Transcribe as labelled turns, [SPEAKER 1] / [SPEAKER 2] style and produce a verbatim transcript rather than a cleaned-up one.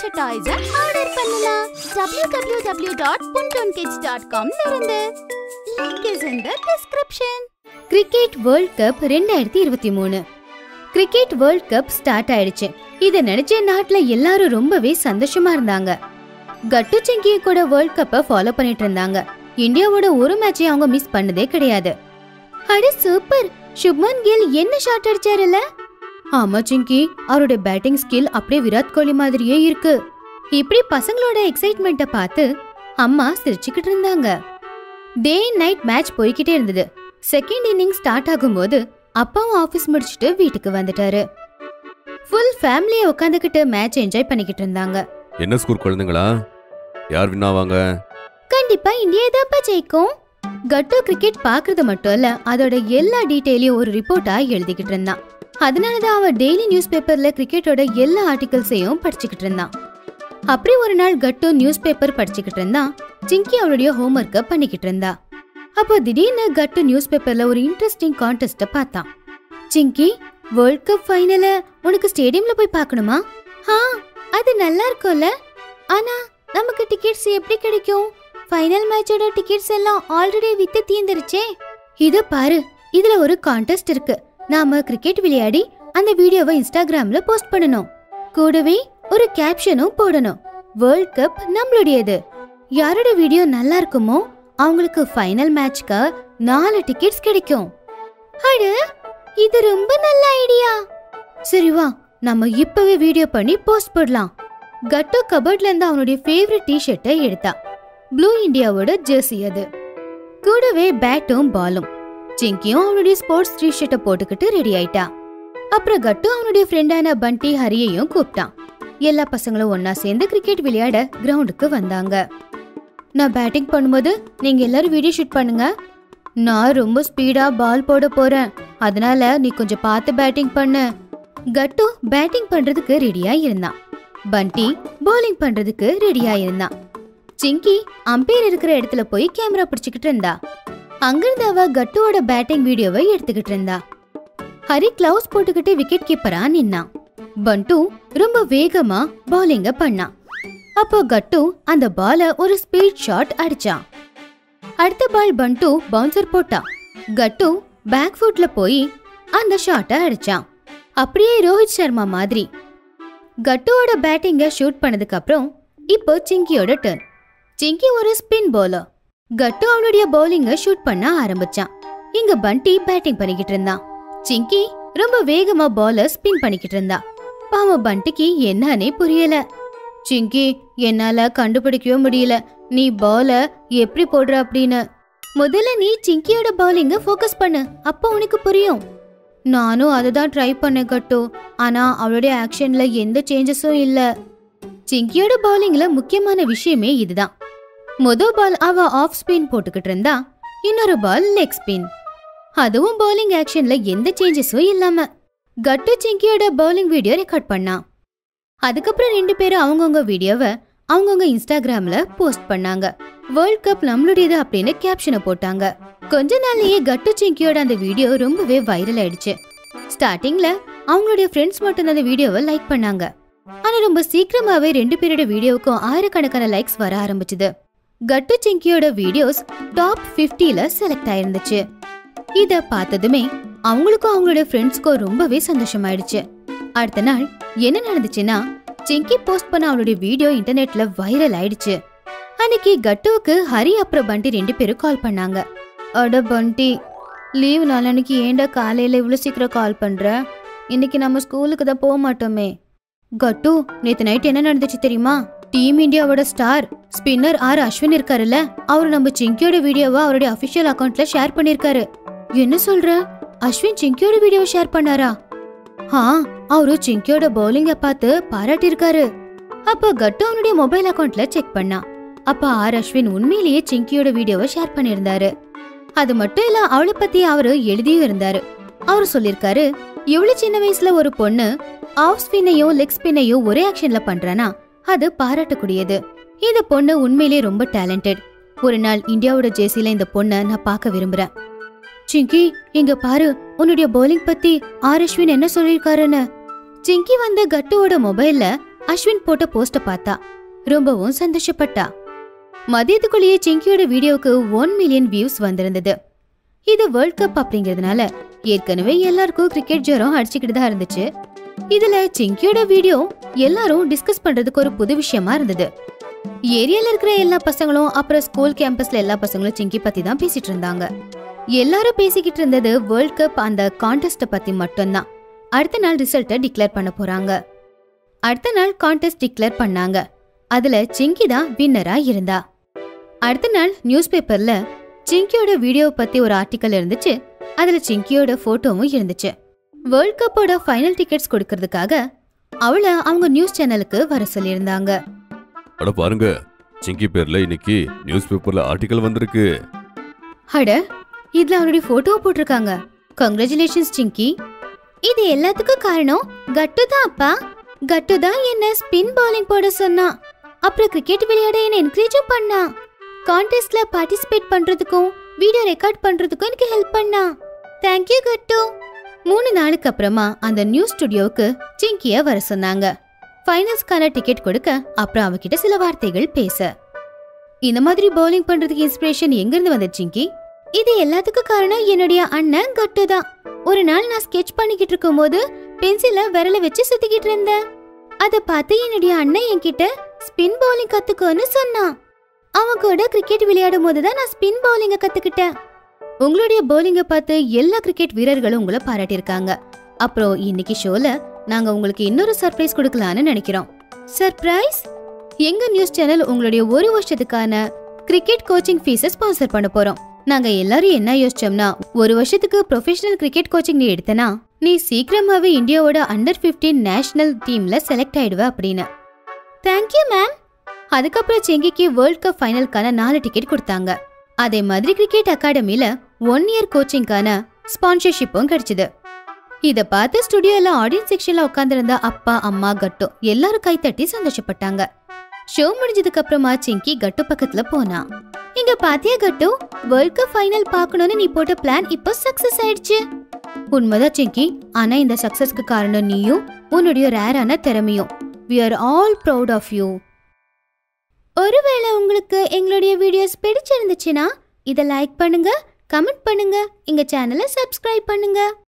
[SPEAKER 1] டாய்ஸை order பண்ணலாம். W W W dot Puntoon kids dot com ல இருந்து. Link is in the description.
[SPEAKER 2] Cricket world cup ரெண்டாயிரத்தி இருபத்தி மூணு கிரிக்கெட் வேர்ல்ட் கப் ஸ்டார்ட் ஆயிடுச்சு. இத நினைச்ச நாட்டுல எல்லாரும் ரொம்பவே சந்தோஷமா இருந்தாங்க. கட்டு சிங்கி கூட வேர்ல்ட் கப்பை ஃபாலோ பண்ணிட்டு இருந்தாங்க. இந்தியாவோட ஒரு மேட்சை அவங்க மிஸ் பண்ணதே கிடையாது. அட சூப்பர், சுப்மன் கில் என்ன ஷாட் அடிச்சாருல. ஆமா சிங்கி, அவருடைய பேட்டிங் ஸ்கில் அப்படியே விராட் கோலி மாதிரியே இருக்கு. இப்படி பசங்களோட எக்ஸைட்மெண்ட்டை பார்த்து அம்மா சிரிச்சுக்கிட்டு இருந்தாங்க. டே நைட் மேட்ச் போய்கிட்டே இருந்தது. செகண்ட் இன்னிங் ஸ்டார்ட் ஆகும்போது அப்பாவும் ஆபீஸ் முடிச்சுட்டு வீட்டுக்கு வந்துட்டாரு. ஃபுல் ஃபேமிலியை உட்காந்துக்கிட்டு மேட்ச் என்ஜாய் பண்ணிக்கிட்டு இருந்தாங்க.
[SPEAKER 3] என்ன ஸ்கோர் குழந்தைங்களா? யார் வின் ஆவாங்க?
[SPEAKER 2] கண்டிப்பா இந்தியா தான் ஜெயிக்கும். கட்டு கிரிக்கெட் பாக்குறது மட்டும் இல்ல, அதோட எல்லா டீடைலையும் ஒரு ரிப்போர்ட்டா எழுதிக்கிட்டு இருந்தான். அதனாலதான் அவன் டெய்லி நியூஸ் பேப்பர்ல கிரிக்கெட்டோட எல்லா ஆர்டிகல்ஸையும் படிச்சுக்கிட்டு இருந்தான். அப்படி ஒரு நாள் கட்டு நியூஸ் பேப்பர் படிச்சுக்கிட்டு இருந்தான். சிங்கி அவளுடைய ஹோம்ஒர்க்க பண்ணிக்கிட்டு இருந்தா. அப்போ திடீர்னு கட்டு நியூஸ் பேப்பர்ல ஒரு இன்ட்ரெஸ்டிங் கான்டெஸ்ட பார்த்தான். சிங்கி, வேர்ல்ட் கப் ஃபைனல உனக்கு ஸ்டேடியம்ல போய் பார்க்கணுமா? ஆ, அது நல்லா இருக்கும்ல. ஆனா நமக்கு டிக்கெட்ஸ் எப்படி கிடைக்கும்? ஃபைனல் மேட்சோட டிக்கெட்ஸ் எல்லாம் ஆல்ரெடி வித்து தீந்துருச்சே. இத பாரு, இதுல ஒரு கான்டெஸ்ட் இருக்கு. நாம கிரிக்கெட் விளையாடி அந்த வீடியோவை இன்ஸ்டாகிராம்ல போஸ்ட் பண்ணணும். கூடவே ஒரு கேப்ஷனும் போடணும். வேர்ல்ட் கப் நம்மளுடையது. யாரோட வீடியோ நல்லா இருக்குமோ அவங்களுக்கு ஃபைனல் மேட்ச்க்கு நாலு டிக்கெட்ஸ் கிடைக்கும். அட, இது ரொம்ப நல்ல ஐடியா. சரி வா, நம்ம இப்பவே வீடியோ பண்ணி போஸ்ட் போடலாம். கட்டு கபோர்ட்ல இருந்து அவனுடைய ஃபேவரட் டி-ஷர்ட்டை எடுத்தா. ப்ளூ இந்தியாவோட ஜெர்சி அது. கூடவே பேட்டும் பாலும். சிங்கியும் அவனுடைய ஸ்போர்ட்ஸ் டி-ஷர்ட்டை போட்டுக்கிட்டு ரெடி ஆயிட்டா. அப்புறம் கட்டு அவனுடைய ஃப்ரெண்டான பண்டி ஹரியையும் கூப்பிட்டான். எல்லா பசங்களும் ஒன்னா சேர்ந்து கிரிக்கெட் விளையாட கிரவுண்டுக்கு வந்தாங்க. நான் பேட்டிங் பண்ணும்போது நீங்க எல்லாரும் வீடியோ ஷூட் பண்ணுங்க. நான் ரொம்ப ஸ்பீடா பால் போட போறேன், அதனால நீ கொஞ்சம் பார்த்து பேட்டிங் பண்ணு. கட்டு பேட்டிங் பண்றதுக்கு ரெடியா இருந்தான். பண்டி பவுலிங் பண்றதுக்கு ரெடியா இருந்தான். சிங்கி அம்பையர் இருக்கிற இடத்துல போய் கேமரா பிடிச்சுக்கிட்டு இருந்தா. அங்கிருந்து அவ கட்டுவோட பேட்டிங் வீடியோவை எடுத்துக்கிட்டு இருந்தா. ஹரி கிளவுஸ் போட்டுக்கிட்டு விக்கெட் கீப்பரா நின்னான். பண்டு ரொம்ப வேகமா பவுலிங்க பண்ணான். அப்போ கட்டு அந்த பால ஒரு ஸ்பீட் ஷாட் அடிச்சான். அடுத்த பால் பண்டு பவுன்சர் போட்டா. கட்டு பேக் ஃபுட்ல போய் அந்த ஷாட்டை அடிச்சான். அப்படியே ரோஹித் சர்மா மாதிரி. கட்டுவோட பேட்டிங்க ஷூட் பண்ணதுக்கு அப்புறம் இப்போ சிங்கியோட டர்ன். சிங்கி ஒரு ஸ்பின் பவுலர். கட்டு அவனுடைய பவுலிங்க ஷூட் பண்ண ஆரம்பிச்சான். இங்க பண்டி பேட்டிங் பண்ணிக்கிட்டு இருந்தான். சிங்கி ரொம்ப வேகமா பால ஸ்பின் பண்ணிக்கிட்டு இருந்தா. பாவம் பண்டிக்கு என்னன்னே புரியல. சிங்கி, என்னால கண்டுபிடிக்கவே முடியல நீ பால எப்படி போடுற அப்படின்னு. முதல்ல நீ சிங்கியோட பவுலிங்க ஃபோக்கஸ் பண்ணு, அப்ப உனக்கு புரியும். நானும் அததான் ட்ரை பண்ணேன் கட்டு, ஆனா அவளுடைய ஆக்ஷன்ல எந்த சேஞ்சஸும் இல்ல. சிங்கியோட பவுலிங்ல முக்கியமான விஷயமே இதுதான். முதல் பால் அவ ஆஃப் ஸ்பின் போட்டுக்கிட்டு இருந்தா. இன்னொரு பால் லெக் ஸ்பின். அதுவும் பவுலிங் ஆக்ஷன்ல எந்த சேஞ்சஸும் இல்லாம. கட்டு சிங்கியோட பவுலிங் வீடியோ ரெக்கார்ட் பண்ணா. அதுக்கப்புறம் ரெண்டு பேரும் அவங்கவுங்க வீடியோவை அவங்கவுங்க இன்ஸ்டாகிராம்ல போஸ்ட் பண்ணாங்க. வேர்ல்ட் கப் நம்மளுடையது அப்படின்னு கேப்ஷனை போட்டாங்க. கொஞ்ச நாள்லயே கட்டு சிங்கியோட அந்த வீடியோ ரொம்பவே வைரல் ஆயிடுச்சு. ஸ்டார்டிங்ல அவங்களுடைய ஃப்ரெண்ட்ஸ் மட்டும் அந்த வீடியோவை லைக் பண்ணாங்க. ஆனா ரொம்ப சீக்கிரமாவே ரெண்டு பேரோட வீடியோவுக்கும் ஆயிரக்கணக்கான லைக்ஸ் வர ஆரம்பிச்சுது. கட்டு சிங்கியோட வீடியோஸ் டாப் பிப்டில செலக்ட் ஆயிருந்துச்சு. இத பார்த்ததுமே அவங்களுக்கும் அவங்களோட ஃப்ரெண்ட்ஸ்க்கும் ரொம்பவே சந்தோஷமாயிடுச்சு. அடுத்த நாள் என்ன நடந்துச்சுன்னா, சிங்கி போஸ்ட் பண்ண அவளுடைய வீடியோ இன்டர்நெட்ல வைரல் ஆயிடுச்சு. அன்னைக்கு கட்டுவுக்கு ஹரி அப்புறம் பண்டி ரெண்டு பேரும் கால் பண்ணாங்க. அட பண்டி, லீவ் நாளன்னைக்கு ஏண்டா காலையில இவ்வளவு சீக்கிரம் கால் பண்ற? இன்னைக்கு நம்ம ஸ்கூலுக்கு தான் போக மாட்டோமே. கட்டு, நேத்து நைட் என்ன நடந்துச்சு தெரியுமா? டீம் இந்தியாவோட ஸ்டார் ஸ்பின்னர் ஆர் அஸ்வின் இருக்காருல்ல, அவரு நம்ம சிங்கியோட வீடியோவை அவருடைய அபிஷியல் அக்கவுண்ட்ல ஷேர் பண்ணிருக்காரு. என்ன சொல்ற? அஸ்வின் சிங்கியோட வீடியோவை ஷேர் பண்ணாரா? ஆ, அவரு சிங்கியோட பவுலிங்க பார்த்து பாராட்டி இருக்காரு. அப்ப கட்டு அவனுடைய மொபைல் அக்கவுண்ட்ல செக் பண்ணா. அப்ப ஆர் அஸ்வின் உண்மையிலேயே சிங்கியோட வீடியோவை ஷேர் பண்ணிருந்தாரு. அது மட்டும் இல்ல, அவளை பத்தி அவரு எழுதியும் இருந்தாரு. அவரு சொல்லிருக்காரு, இவ்வளவு சின்ன வயசுல ஒரு பொண்ணு ஆஃப் ஸ்பின்னையும் லெக் ஸ்பின்னையும் ஒரே ஆக்ஷன்ல பண்றானா அது பாராட்டக்கூடியது. இந்த பொண்ணு உண்மையிலேயே ரொம்ப டேலண்டட். ஒரு நாள் இந்தியாவோட ஜெர்சில இந்த பொண்ணை நான் பார்க்க விரும்புறேன். சிங்கி, இங்க பாரு, உன்னுடைய பவுலிங் பத்தி ஆர் அஸ்வின் என்ன சொல்லிருக்காருன்னு. சிங்கி வந்து கட்டுவோட மொபைல்ல அஸ்வின் போட்ட போஸ்ட பார்த்தா ரொம்பவும் சந்தோஷப்பட்டா. மதியத்துக்குள்ளேயே சிங்கியோட வீடியோவுக்கு ஒன் மில்லியன் வியூஸ் வந்திருந்தது. இது வேர்ல்ட் கப் அப்படிங்கறதுனால ஏற்கனவே எல்லாருக்கும் கிரிக்கெட் ஜுரம் அடிச்சுக்கிட்டு தான் இருந்துச்சு. இதுல சிங்கியோட வீடியோ எல்லாரும் டிஸ்கஸ் பண்றதுக்கு ஒரு புது விஷயமா இருந்தது. ஏரியால இருக்கிற எல்லா பசங்களும் அப்புறம் ஸ்கூல் கேம்பஸ்ல எல்லா பசங்களும் சிங்கி பத்தி தான் பேசிட்டு இருந்தாங்க. எல்லாரும் பேசிக்கிட்டு இருந்தது வேர்ல்ட் கப் அந்த கான்டெஸ்ட பத்தி மட்டும்தான். அடுத்த நாள் ரிசல்ட்டை டிக்ளேர் பண்ண போறாங்க. அடுத்த நாள் கான்டெஸ்ட் டிக்ளேர் பண்ணாங்க. அதுல சிங்கி தான் வின்னரா இருந்தா. அடுத்த நாள் நியூஸ் பேப்பர்ல சிங்கியோட வீடியோ பத்தி ஒரு ஆர்டிக்கல் இருந்துச்சு. அதுல சிங்கியோட போட்டோவும் இருந்துச்சு. வேர்ல்ட் கப்போட ஃபைனல் டிக்கெட்ஸ் கொடுக்கறதுக்காக அவள அவங்க நியூஸ் சேனலுக்கு வர சொல்லியிருந்தாங்க.
[SPEAKER 3] அட பாருங்க, சிங்கி பேர்ல இன்னைக்கு நியூஸ் பேப்பர்ல ஆர்டிக்கல் வந்திருக்கு.
[SPEAKER 2] அட, இதுல அவருடைய போட்டோவை போட்டிருக்காங்க. கங்க்ராச்சுலேஷன்ஸ் சிங்கி. இது எல்லாத்துக்கும் காரணம் கட்டு தான் அப்பா. கட்டு தான் என்ன ஸ்பின் பவுலிங் போட சொன்னா. அப்புறம் கிரிக்கெட் விளையாட என்ன என்கரேஜும் பண்ணா. கான்டெஸ்ட்ல பார்ட்டிசிபேட் பண்றதுக்கும் வீடியோ ரெக்கார்ட் பண்றதுக்கும் எனக்கு ஹெல்ப் பண்ணா. Thank you Kattu. மூணு நாளுக்கு அப்புறமா அந்த நியூஸ் ஸ்டுடியோவுக்கு சிங்கிய வர சொன்னாங்க. ஃபைனல்ஸ்க்கான டிக்கெட் கொடுக்க அப்புறம் அவகிட்ட சில வார்த்தைகள் பேச. இந்த மாதிரி பவுலிங் பண்றதுக்கு இன்ஸ்பிரேஷன் எங்க இருந்து வந்த சிங்கி? இது எல்லாத்துக்கும் காரணம் என்னுடைய அண்ணன் கட்டு தான். ஒரு நாள் நான் ஸ்கெட்ச் பண்ணிக்கிட்டு இருக்கும் போது பென்சில விரல வச்சு சுத்திக்கிட்டு இருந்தேன். அத பார்த்து என்னுடைய அண்ணன் என்கிட்ட ஸ்பின் பவுலிங் கத்துக்கோன்னு சொன்னான். அவன் கூட கிரிக்கெட் விளையாடும் போதுதான் நான் ஸ்பின் பவுலிங்க கத்துக்கிட்டேன். உங்களுடைய பவுலிங்க பார்த்து எல்லா கிரிக்கெட் வீரர்களும் உங்களை பாராட்டியிருக்காங்க. அப்புறம் இன்னைக்கு ஷோல நாங்க உங்களுக்கு இன்னொரு சர்ப்ரைஸ் கொடுக்கலான்னு நினைக்கிறோம். சர்ப்ரைஸ்? எங்க நியூஸ் சேனல் உங்களுடைய ஒரு வருஷத்துக்கான கிரிக்கெட் கோச்சிங் ஃபீஸை ஸ்பான்சர் பண்ண போறோம். நாங்க எல்லாரும் என்ன யோசிச்சோம்னா, ஒரு வருஷத்துக்கு ப்ரொஃபஷனல் கிரிக்கெட் கோச்சிங் நீ எடுத்தனா நீ சீக்கிரமாவே இந்தியாவோட அண்டர் பிப்டீன் நேஷனல் டீம்ல செலக்ட் ஆயிடுவ அப்படின்னு. Thank you ma'am. அதுக்கப்புறம் சிங்கிக்கு வேர்ல்ட் கப் ஃபைனலுக்கான நாலு டிக்கெட் கொடுத்தாங்க. அதே மாதிரி கிரிக்கெட் அகாடமில ஒன் இயர் கோச்சிங்கான ஸ்பான்சர்ஷிப்பும் கிடைச்சது. இத பார்த்து ஸ்டுடியோல ஆடியன்ஸ் செக்ஷன்ல உட்கார்ந்திருந்த அப்பா, அம்மா, கட்டு எல்லாரும் கைத்தட்டி சந்தோஷப்பட்டாங்க. ஷோ முடிஞ்சதுக்கு அப்புறமா சிங்கி கட்டு பக்கத்துல போனா. இங்க பாத்தியா கட்டு, வேர்ல்ட் கப் ஃபைனல் பார்க்கணும்னு நீ போட்ட பிளான் இப்போ சக்சஸ் ஆயிடுச்சு. உண்மைதான் சிங்கி, ஆனா இந்த சக்சஸ்க்கு காரணம் நீயும் உன்னுடைய ரேரான திறமையும். We are all proud of you. ஒருவேளை உங்களுக்கு எங்களுடைய வீடியோஸ் பிடிச்சிருந்துச்சுன்னா இதை லைக் பண்ணுங்க, கமெண்ட் பண்ணுங்க, எங்க சேனலை சப்ஸ்கிரைப் பண்ணுங்க.